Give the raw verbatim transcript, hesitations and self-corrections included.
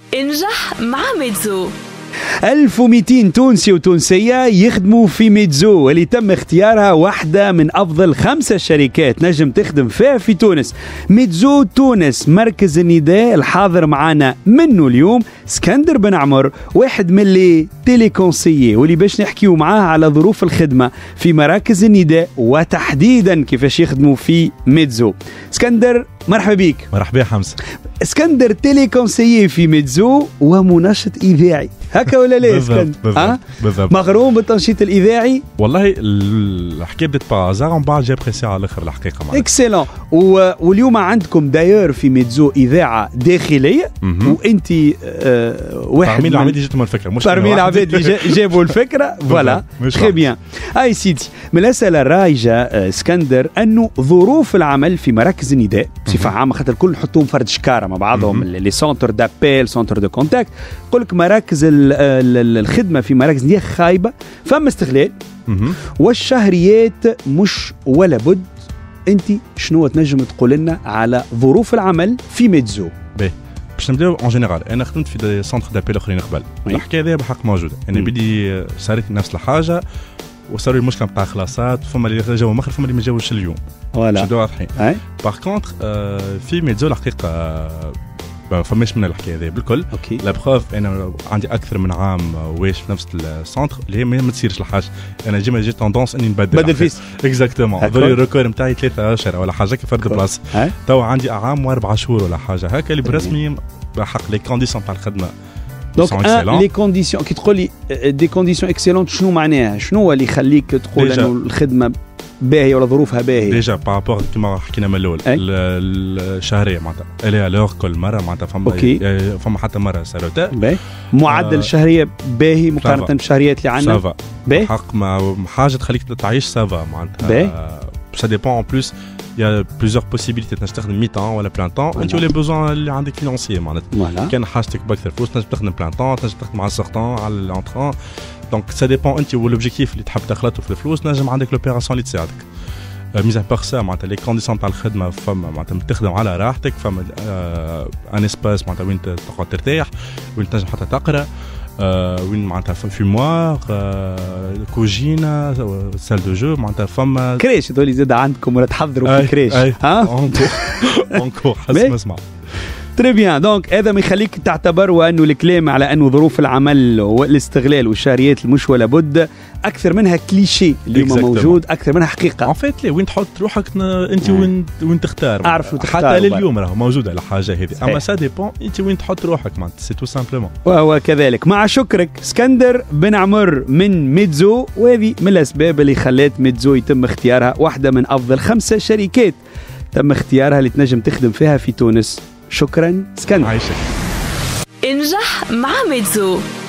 انجح مع ميتزو. ألف ومئتين تونسي وتونسية يخدموا في ميتزو، واللي تم اختيارها واحدة من أفضل خمسة شركات نجم تخدم فيها في تونس. ميتزو تونس مركز النداء. الحاضر معنا منه اليوم اسكندر بن عمر، واحد من اللي تيليكونسيي، واللي باش نحكيو معاه على ظروف الخدمة في مراكز النداء وتحديدا كيفاش يخدموا في ميتزو. اسكندر مرحبا بيك. مرحبا حمزة. اسكندر تيليكونسيي في ميتزو ومنشط إذاعي، هكا ولا لا اسكندر؟ بالضبط بالضبط. مغروم بالتنشيط الإذاعي؟ والله الحكاية بدات بازار ومن بعد جا بريسي على الآخر الحقيقة معنا. اكسلون. واليوم عندكم داير في ميتزو إذاعة داخلية، وأنت آه واحد من العباد اللي جاتهم الفكرة، مش من العباد اللي جابوا الفكرة. فوالا تري بيان. هاي سيدي، من الأسئلة الرايجة اسكندر أنه ظروف العمل في مراكز النداء بصفة عامة، خاطر الكل نحطوهم فرد شكارة مع بعضهم، لي سونتر دابيل سونتر دو كونتاكت، يقول لك مراكز الخدمة في مراكز النداء خايبة، فما استغلال والشهريات مش ولا بد. انت شنو تنجم تقول لنا على ظروف العمل في ميتزو؟ باهي، باش نبداو اون جينيرال. انا خدمت في دي سونتر دابيل اخرين قبل، الحكايه هذه بحق موجوده. انا بدي صارت نفس الحاجه وصار لي المشكله نتاع خلاصات، فما اللي جاوا مخر، فما اللي ما جاوش اليوم. فوالا شدوا واضحين. باغ كونتر في ميتزو الحقيقه ما فماش من الحكايه هذه بالكل. لا بروف انا عندي اكثر من عام واش في نفس السونتر اللي هي ما تصيرش الحاجه. انا ديما جي توندونس اني نبدل بدل فيس اكزاكتومون. ضروري الريكور نتاعي ثلاثة اشهر ولا حاجه كيف فرد بلاصه. تو عندي عام واربع شهور ولا حاجه هكا اللي برسمي بحق لي كونديسيون تاع الخدمه. دونك لي كونديسيون كي تقول لي دي كونديسيون اكسيلونت، شنو معناها؟ شنو هو اللي يخليك تقول انه الخدمه باهيه ولا ظروفها باهيه؟ ديجا بارابور كيما حكينا من الاول الشهريه معناتها الي لور كل مره معناتها فما فما حتى مره ساروتا معدل آه الشهريه باهي مقارنه بالشهريات اللي عندنا. سافا حق ما حاجه تخليك تعيش سافا معناتها. سا ديبون ان بلوس يا بليزيور بوسيبيليتي تنجم تخدم مي طون ولا بلان طون، انت ولي بوزون اللي عندك فينانسيي معناتها. كان حاجتك باكثر فلوس تنجم تخدم بلان طون، تنجم تخدم على السورتون على الانترون. دونك سا ديبون انت والاوبجيكتيف اللي تحب تخلطه في الفلوس، نجم عندك لوبيراسيون اللي تساعدك. ميزا بار سا معناتها لي كونديسيون تاع الخدمه فما معناتها تخدم على راحتك، فما ان اسباس معناتها وين تقعد ترتاح، وين تنجم حتى تقرا، آه وين معناتها فيموار، آه كوجينا، سال دو جو، معناتها فما كريش تقولي زاد عندكم ولا تحضروا في كريش؟ ها اونكور اونكور حسب ما اسمع. تري بيان. دونك هذا ما يخليك تعتبر وانه الكلام على انه ظروف العمل والاستغلال والشهريات المش ولا بد اكثر منها كليشيه اللي هو موجود، اكثر منها حقيقه. ان فيت لي وين تحط روحك انت وين وين تختار، اعرف تختار حتى لليوم راه موجوده الحاجه هذه. اما سا ديبون انت وين تحط روحك معناتها سي تو سامبلومون. وهو كذلك. مع شكرك اسكندر بن عمر من ميتزو، وهذه من الاسباب اللي خلات ميتزو يتم اختيارها واحده من افضل خمسه شركات تم اختيارها اللي تنجم تخدم فيها في تونس. شكرا اسكندر. عايشك. انجح مع ميتزو.